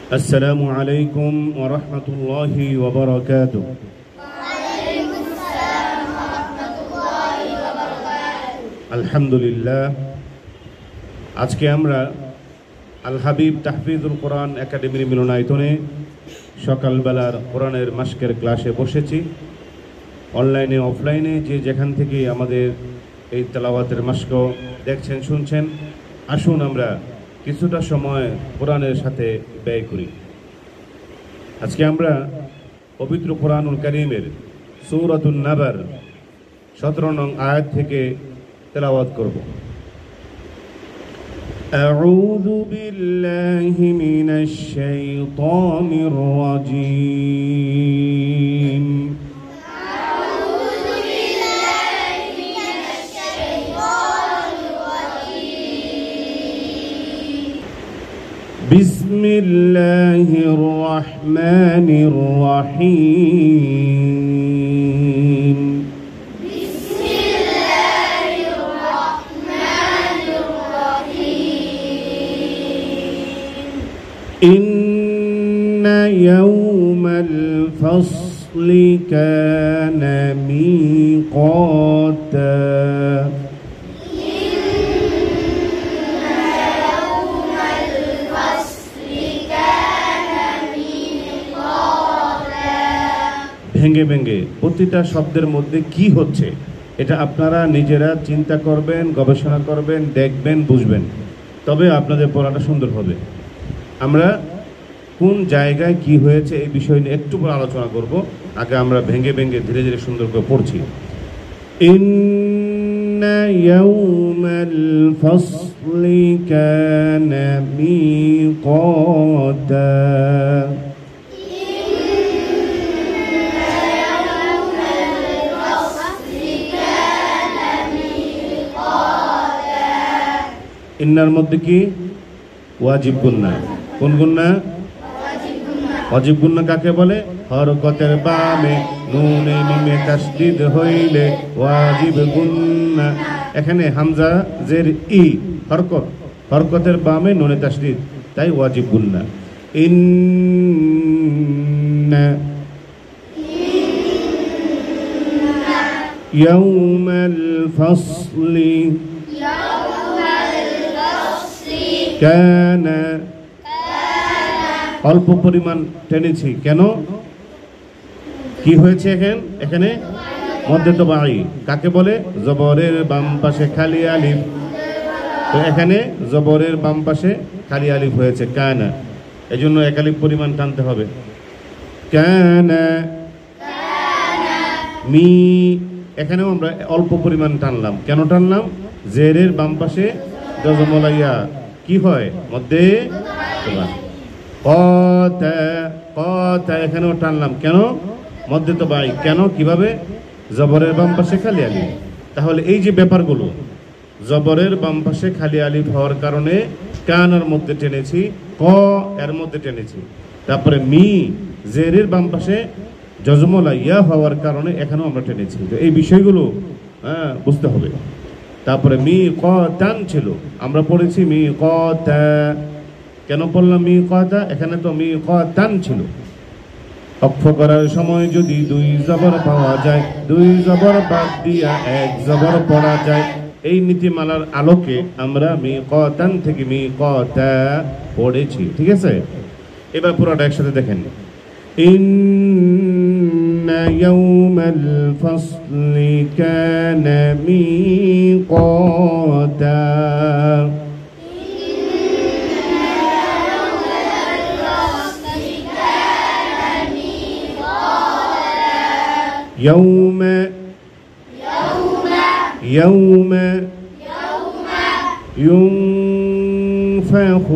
السلام عليكم ورحمة الله وبركاته. وعليكم السلام ورحمة الله وبركاته. الحمد لله. আজকে আমরা আল হাবিব তাহফিজুল কোরআন একাডেমির মিলনায়তনে সকালবেলার কোরআনের মাসকের ক্লাসে বসেছি। অনলাইনে অফলাইনে যে যেখান থেকে আমাদের এই তেলাওয়াতের মাসক দেখছেন শুনছেন, আসুন আমরা কিছুটা সময় কোরআনের সাথে ব্যয় করি। আজকে আমরা পবিত্র কোরআনুল কারীমের সূরাতুন নাবার 17 নং আয়াত থেকে তেলাওয়াত করব। أعوذ بالله من الشيطان الرجيم. أعوذ بالله من الشيطان الرجيم. بسم الله الرحمن الرحيم. بسم الله الرحمن الرحيم. إن يوم الفصل كان ميقاتا. ভেঙ্গে ভেঙ্গে প্রতিটা শব্দের মধ্যে কি হচ্ছে এটা আপনারা নিজেরা চিন্তা করবেন, গবেষণা করবেন, দেখবেন, বুঝবেন, তবে আপনাদের পড়াটা সুন্দর হবে। আমরা কোন জায়গায় কি হয়েছে এই বিষয় নিয়ে একটু পর আলোচনা করব। আগে আমরা ভেঙ্গে ভেঙ্গে ধীরে ধীরে সুন্দর করে পড়ছি। ইন্না ইয়াউমাল ফাসলি কানা মিকাতা। ইন্নার মধ্যে কি ওয়াজিব গুন্না। কোন গুন্না? ওয়াজিব গুন্না কাকে বলে? হরকতের বামে নুনে মিমে তাসদীদ হইলে ওয়াজিব গুন্না। এখানে হামজা জের ই হরকতের বামে নুনে তাসদীদ, তাই ওয়াজিব গুন্না। ইন্না ইয়াউমাল ফাসলি কানা, অল্প পরিমাণ টেনেছি কেন? কি হয়েছে এখানে মধ্যে তো বাই কাকে বলে? জবরের বাম পাশে খালি আলিফ, তো এখানে জবরের বাম পাশে খালি আলিফ হয়েছে কানা, এজন্য এক আলিফ পরিমাণ টানতে হবে। কানা মি, এখানেও আমরা অল্প পরিমাণ টানলাম। কেন টানলাম? জেরের বাম পাশে জজমলাইয়া কি হয়? মধ্যে কতা, এখানেও টানলাম কেন? মধ্যে তো বাই কেন? কিভাবে? জবরের বাম পাশে খালি আলিফ। তাহলে এই যে ব্যাপারগুলো, জবরের বাম পাশে খালি আলিফ হওয়ার কারণে কানার মধ্যে টেনেছি, ক এর মধ্যে টেনেছি। তারপরে মি জেরের বাম পাশে জজমলা ইয়া হওয়ার কারণে এখানেও আমরা টেনেছি। তো এই বিষয়গুলো বুঝতে হবে। তারপরে মি কতান ছিল, আমরা পড়েছি মি কতা। কেন পড়লাম মি কতা? এখানে তো মি কতান ছিল। অক্ষ করার সময় যদি দুই জবর পাওয়া যায়, দুই জবর বাদ দিয়া এক জবর পড়া যায়। এই নীতিমালার আলোকে আমরা মি কতান থেকে মি কতা পড়েছি। ঠিক আছে, এবার পুরোটা একসাথে দেখেন। ইন্না ইয়াউমাল ফাসলি কানা মিকাতা। يوم ينفخ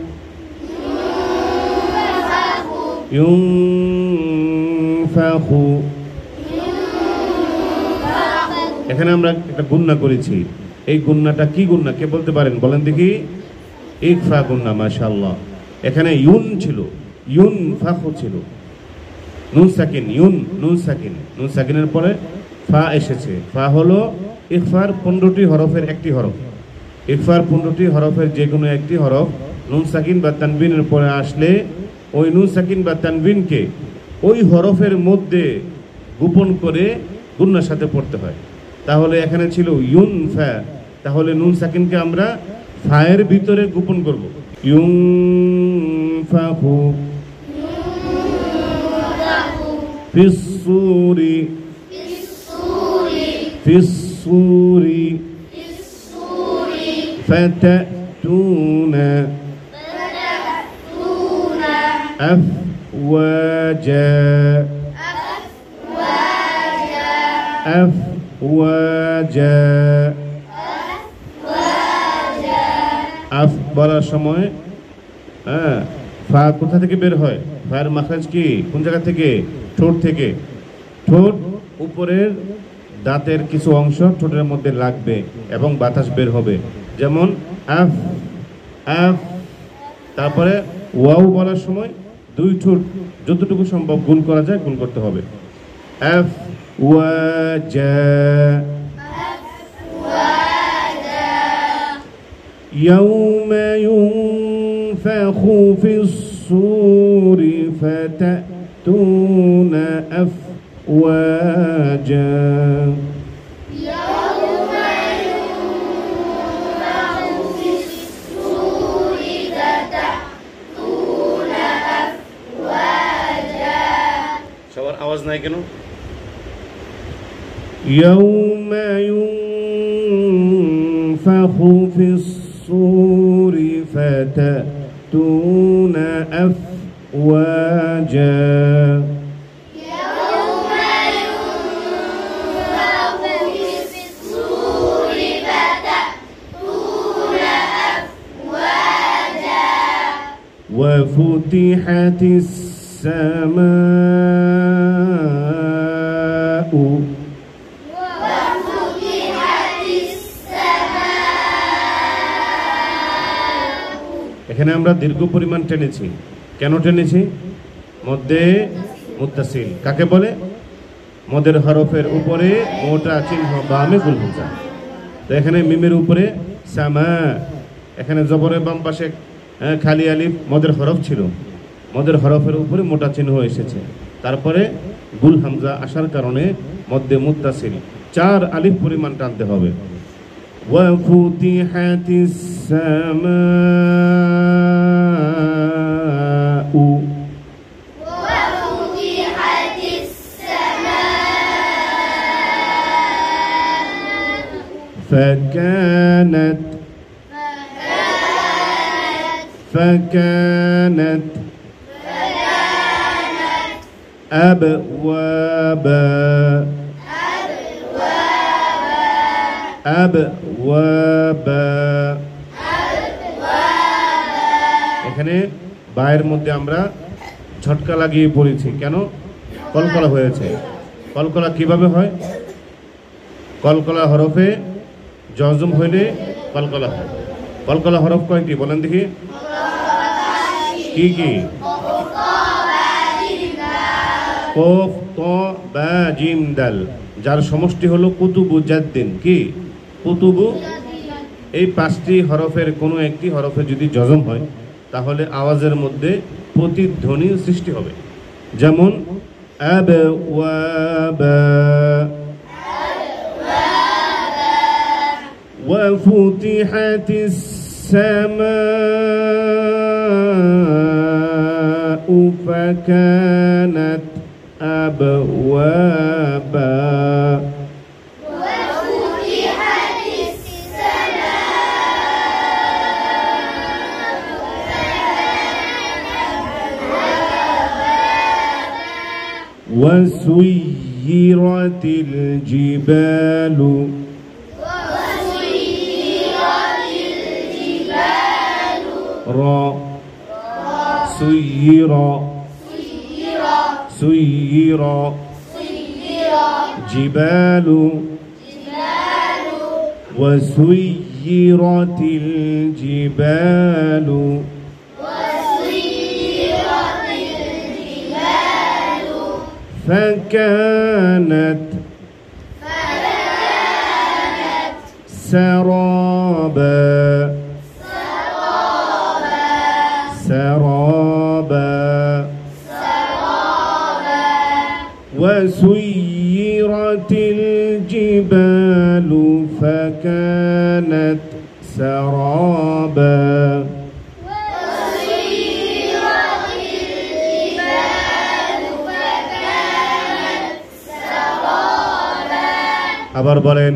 এখানে আমরা একটা গুন্না করেছি। এই গুন্নাটা কি গুন্না কে বলতে পারেন? বলেন দেখি। ইকফা গুন্না। মাশাআল্লাহ। এখানে ইউন ছিল, ইউন ফাখু ছিল, নুন সাকিন, ইউন নুন সাকিন, নুন সাকিনের পরে ফা এসেছে। ফা হলো ইকফার 15টি হরফের একটি হরফ। ইকফার 15টি হরফের যে কোনো একটি হরফ নুন সাকিন বা তানবিনের পরে আসলে ওই নুন সাকিন বা তানবিনকে ওই হরফের মধ্যে গোপন করে গুন্নার সাথে পড়তে হয়। তাহলে এখানে ছিল ইউন ফা, তাহলে নুন সাকিনকে আমরা ফায়ের ভিতরে গোপন করব। ইউন ফাহু ফিসসুরি ফিসসুরি ফাতাতুনা أفواجا أفواجا আফ বলার সময় ফা কোথা থেকে বের হয়? ফায়ের মাখরাজ কি কোন জায়গা থেকে? ঠোঁট থেকে। ঠোঁট উপরের দাঁতের কিছু অংশ ঠোঁটের মধ্যে লাগবে এবং বাতাস বের হবে, যেমন আফ আফ। তারপরে ওয়াও বলার সময় দুই ঠোঁট যতটুকু সম্ভব গুণ করা যায় গুণ করতে হবে। আফ ওয়াজা ইয়াউমা ইউনফাখু ফিস-সূরি ফাতাতুনা আফওয়াজা। সবার আওয়াজ নাই কেন? ইয়াউমা ইউনফাখু ফিস-সূরি ফাতাতুনা আফওয়াজা। وفتحت السماء এখানে আমরা দীর্ঘ পরিমাণ টেনেছি। কেন টেনেছি? মধ্যে মুত্তাসিল কাকে বলে? মদের হরফের উপরে মোটা চিহ্ন বামে গুল হামজা। তো এখানে মিমের উপরে সামা, এখানে জবরের বাম পাশে খালি আলিফ মদের হরফ ছিল, মদের হরফের উপরে মোটা চিহ্ন এসেছে, তারপরে গুল হামজা আসার কারণে মধ্যে মুত্তাসিল 4 আলিফ পরিমাণ টানতে হবে। ওয়াফুতিহাতিস সামাউ فكانت أبوابا এখানে বায়ের মধ্যে আমরা ঝটকা লাগিয়ে পড়েছি। কেন? কলকলা হয়েছে। কলকলা কিভাবে হয়? কলকলা হরফে জজম হইলে কলকলা হয়। কলকলা হরফ কয়টি বলেন দেখি? কি কি? কফ, ত, বা, জিম, দাল, যার সমষ্টি হলো কুতুবু জাদ্দিন। কি? কুতুবু। এই 5টি হরফের কোনো একটি হরফে যদি জজম হয় তাহলে আওয়াজের মধ্যে প্রতিধ্বনি সৃষ্টি হবে। যেমন আবওয়াবা, ওয়াফুতিহাতিস সামাউ ফাকানাত أبوابا وفتحت السماء وسيرت الجبال را سير جبال وسيرت الجبال فكانت سرابا وسيرت الجبال فكانت سرابا وسيرت الجبال فكانت سرابا আবার বলেন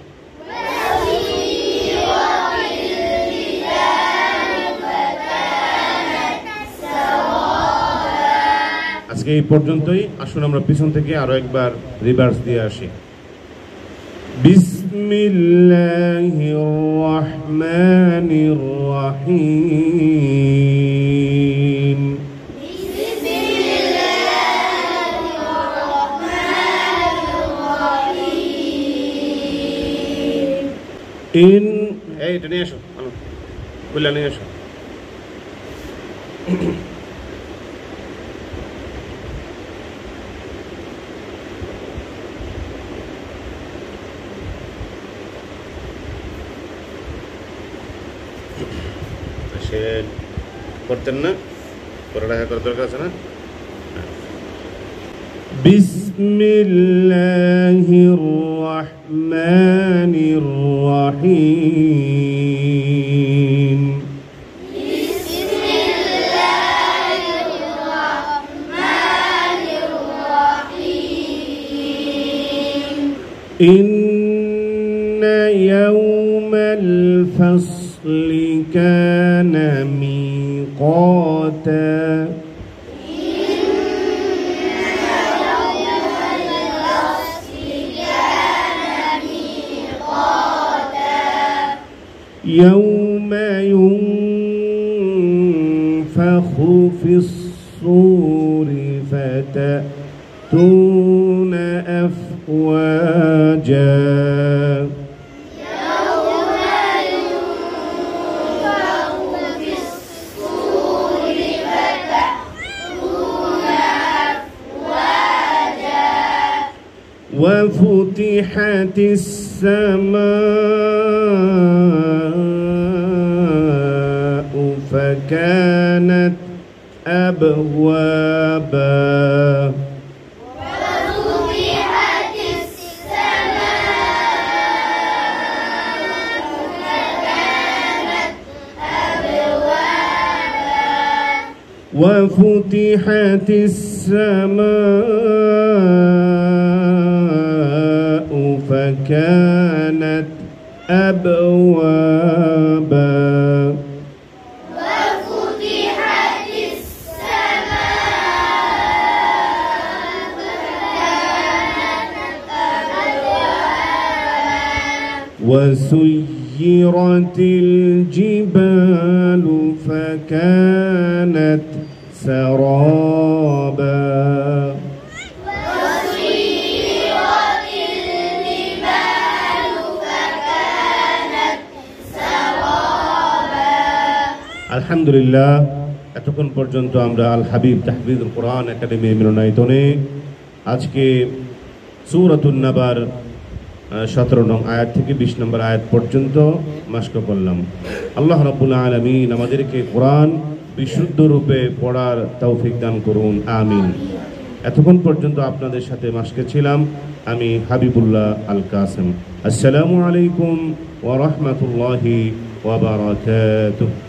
আজকে এই পর্যন্তই। আসুন আমরা পিছন থেকে আরো একবার রিভার্স দিয়ে আসি। বিসমিল্লাহির রহমানির রহিম। এটা নিয়ে আসো, খুলে নিয়ে আসো। সে করতেন না, পড়ালেখা করার দরকার আছে না। বিসমিল্লাহির রহমানির রহিম। বিসমিল্লাহির রহমানির রহিম। ইন্না ইয়াওমাল ফাসলি কানা মিকাতা। يوم ينفخ في الصور فتأتون أفواجا وفتحت السماء فكانت أبوابا وفتحت السماء فكانت أبوابا وفتحت السماء فكانت أبوابا وفتحت السماء فكانت أبوابا وسيرت الجبال فكانت سرابا وسيرت الجبال فكانت سرابا আলহামদুলিল্লাহ। এতক্ষণ পর্যন্ত আমরা আল হাবিব তাহফিজুল কোরআন একাডেমির মিলনায়তনে আজকে সূরাতুন নাবার 17 নং আয়াত থেকে 20 নম্বর আয়াত পর্যন্ত মাশক করলাম। আল্লাহ রাব্বুল আলামিন আমাদেরকে কোরআন বিশুদ্ধ রূপে পড়ার তৌফিক দান করুন, আমিন। এতক্ষণ পর্যন্ত আপনাদের সাথে মাশকে ছিলাম আমি হাবিবুল্লাহ আল কাসেম। আসসালামু আলাইকুম ওয়া রাহমাতুল্লাহি ওয়া বারাকাতুহু।